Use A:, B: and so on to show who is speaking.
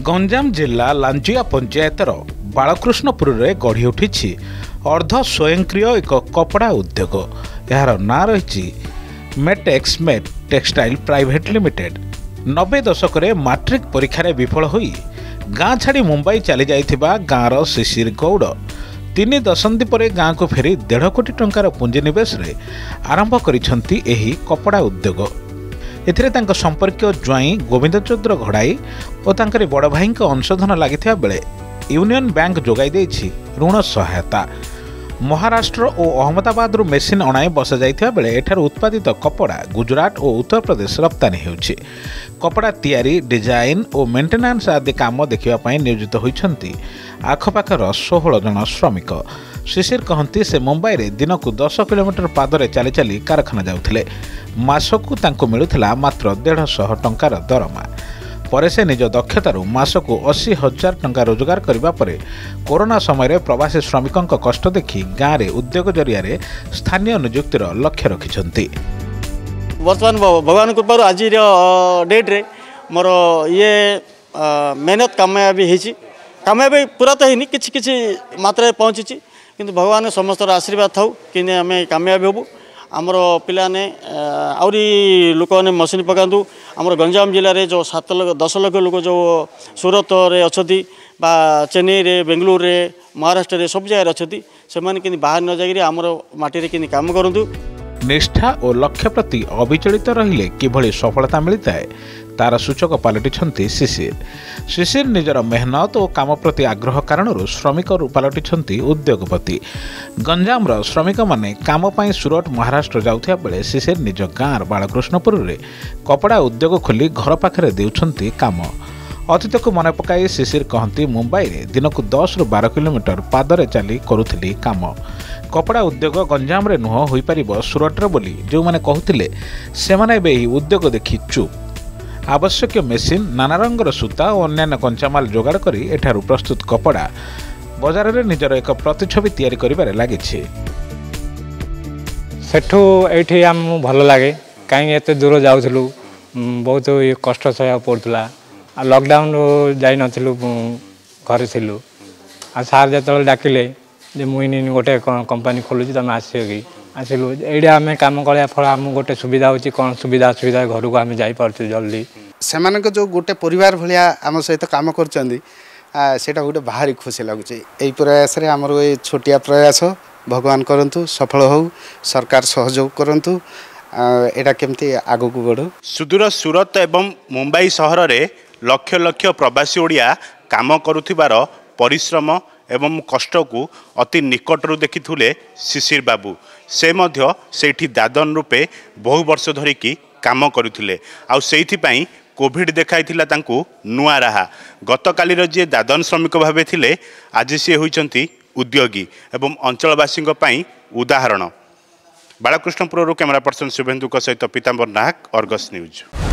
A: गंजाम जिला लांजुआ पंचायतर बालकृष्णपुर में गढ़ी उठी अर्ध स्वयंक्रिय एक कपड़ा उद्योग। यार ना रही Metex Met textile private limited. 90 दशक मैट्रिक परीक्षा विफल हो गाँ छाड़ी मुंबई चली जाइथिबा गाँर शिशिर गौड़ 3 दशंधि पर गाँ को फेरी 1.5 कोटी टंकार पुंजीनिवेश आरंभ करिसेंती एही कपड़ा उद्योग। एथिरे तांको संपर्कीय ज्वाई गोविंद चौद्र घड़ाई और तांकरी बड़ भाई अंशधन लगी बेले यूनियन बैंक जोगाई देछि ऋण सहायता। महाराष्ट्र और अहमदाबाद मेसीन अणाई बसा जाइथिबा बेले एठार उत्पादित कपड़ा गुजरात और उत्तर प्रदेश रप्तानी होछि। कपड़ा तैयारी डिजाइन और मेंटेनेंस आदि काम देखा नियोजित होइछंती आखपाखर 16 जन श्रमिक। शिशिर कहती से मुंबई रे दिन को 10 किलोमीटर पादरे चली चली कारखाना जाउथिले। मासकू तांको मिलुथिला मात्र 150 टंकार दरमा। पर से निज दक्षतार मासकू 80,000 टंका रोजगार करबा परे कोरोना समय प्रवासी श्रमिकों कष्ट देखि गाँव में उद्योग जरिया स्थानीय नियुक्तिर लक्ष्य रखिछंती।
B: वर्तमान भगवान कृपार आज डेट रे मोर ये मेहनत कामयाबी होती। कामयाबी पूरा तो है किसी किसी मात्रा पहुँची किंतु भगवान समस्त आशीर्वाद थाउ कि आम कामयाबी हबू। आमर पिलाने आउरी लोक मैंने मशीन पकातु। आमर गंजाम जिले में जो 10 लाख लोक जो सूरत रे अच्छी बा चेन्नई रे बेंगलुरु रे महाराष्ट्र रे सब जगह अच्छी से बाहर न जाकर आमर माटी कि काम करूँ।
A: निष्ठा और लक्ष्य प्रति अविचलित रहिले किभली सफलता मिलता है तार सूचक पलटिछंती शिशिर। शिशिर निजर मेहनत और काम प्रति आग्रह कारण श्रमिक पलटिछंती उद्योगपति। गंजामर श्रमिक माने काम पाई सूरत महाराष्ट्र जाउथिया बेले शिशिर निज गाँव बालकृष्णपुर रे कपड़ा उद्योग खोली घर पाखरे देउछंती काम। अतीत को मन पकाई शिशिर कहती मुंबई रे दिन को 10 ରୁ 12 किलोमीटर पादरे चली करुथिली काम। कपड़ा उद्योग गंजाम रे नुह होई परिबो सूरत रे बोली जो माने कहथिले से माने बे उद्योग देखि चुप। आवश्यक मेसीन नाना रंगर सूता और अन्य कंचामाल जोगाड़ करी एठारू प्रस्तुत कपड़ा बाजार रे निजर एक प्रतिछवि तैयारी करिबारे लागिछि।
C: सेठू एठी हम भल लागे कहीं एते दूर जाउथलु बहुत कष्ट सह पड़तला। लॉकडाउन जाई नथिलु घर थिलु आ सार जतल डाकिले जे मुई गोटे कंपनी खोलुची तुम आसियो कि आसिलु एडे आम काम करिया फल आम गोटे सुविधा होची कौन सुविधा सुविधा घर को आम जाई पारछु जल्दी।
D: सेमानक जो गोटे परिवार भलिया आम सहित काम करचंदी सेटा गोटे भारी खुशी लागुची। एई प्रयास रे हमर ए छोटिया प्रयास भगवान करंतु सफल हो सरकार सहयोग करंतु एटा केमती आगु को बढ़ो।
E: सुदूर सूरत एवं मुंबई सहर रे लक्ष लक्ष प्रवासी ओडिया काम करुथिबार परिश्रम एवं कष्ट को अति निकटरू देखिथुले शिशिर बाबू। से मध्य सेठी दादन रूपे बहु वर्ष धरिकी काम करुथिले आउ सेइथिपई कोविड देखाइथिला तांकू नुआ राहा। गतकालीर जे दादन श्रमिक भावे थिले आज सी होइचंती उद्योगी एवं अंचलवासी पई उदाहरण। बालकृष्णपुर कैमरा पर्सन शुभेन्दु सहित पीताम्बर नाहक, अर्गस न्यूज।